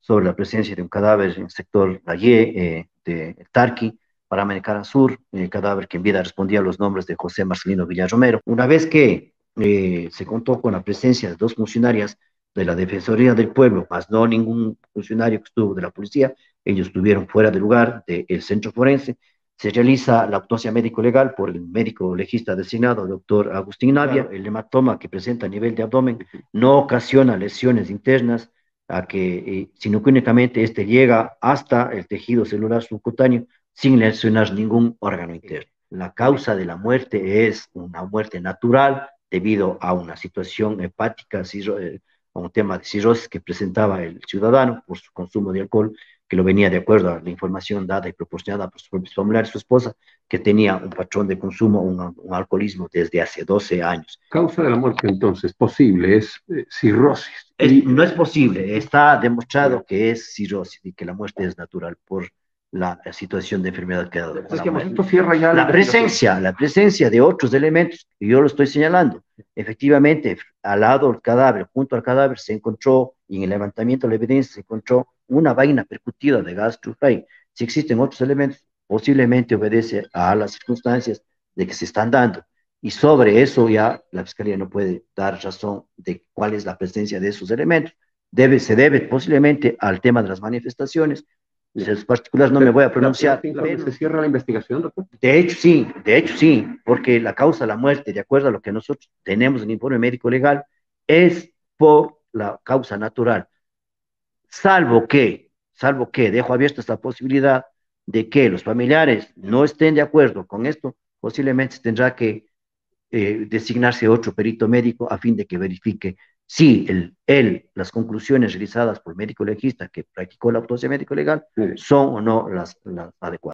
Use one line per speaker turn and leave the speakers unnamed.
sobre la presencia de un cadáver en el sector Rayé, de Tarqui, Panamericana Sur, cadáver que en vida respondía a los nombres de José Marcelino Villarromero. Una vez que se contó con la presencia de dos funcionarias de la Defensoría del Pueblo, más no ningún funcionario que estuvo de la policía, ellos estuvieron fuera del lugar del centro forense. Se realiza la autopsia médico-legal por el médico legista designado, doctor Agustín Navia. El hematoma que presenta a nivel de abdomen no ocasiona lesiones internas, sino que únicamente este llega hasta el tejido celular subcutáneo sin lesionar ningún órgano interno. La causa de la muerte es una muerte natural debido a una situación hepática, a un tema de cirrosis que presentaba el ciudadano por su consumo de alcohol, que lo venía de acuerdo a la información dada y proporcionada por sus propios familiares, su esposa, que tenía un patrón de consumo, un alcoholismo desde hace 12 años.
Causa de la muerte, entonces, posible, es cirrosis.
No es posible, está demostrado que es cirrosis y que la muerte es natural por la situación de enfermedad que ha dado.
Esto cierra ya
La presencia de otros elementos, que yo lo estoy señalando, efectivamente, al lado del cadáver, junto al cadáver, se encontró, y en el levantamiento de la evidencia, se encontró una vaina percutida de gas trufray. Si existen otros elementos, posiblemente obedece a las circunstancias de que se están dando. Y sobre eso ya la Fiscalía no puede dar razón de cuál es la presencia de esos elementos. Se debe posiblemente al tema de las manifestaciones. En los particulares no me voy a pronunciar.
¿Se cierra la investigación, doctor?
De hecho sí, porque la causa de la muerte, de acuerdo a lo que nosotros tenemos en el informe médico legal, es por la causa natural, salvo que dejo abierta esta posibilidad de que los familiares no estén de acuerdo con esto, posiblemente se tendrá que designarse otro perito médico a fin de que verifique si las conclusiones realizadas por el médico legista que practicó la autopsia médico legal son o no las adecuadas.